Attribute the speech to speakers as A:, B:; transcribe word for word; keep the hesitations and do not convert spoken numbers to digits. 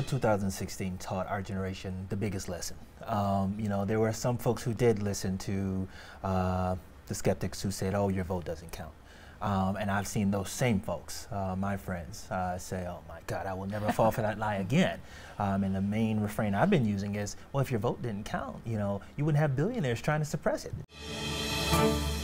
A: two thousand sixteen taught our generation the biggest lesson. Um, you know, there were some folks who did listen to uh, the skeptics who said, oh, your vote doesn't count. Um, and I've seen those same folks, uh, my friends, uh, say, oh my God, I will never fall for that lie again. Um, and the main refrain I've been using is, well, if your vote didn't count, you know, you wouldn't have billionaires trying to suppress it.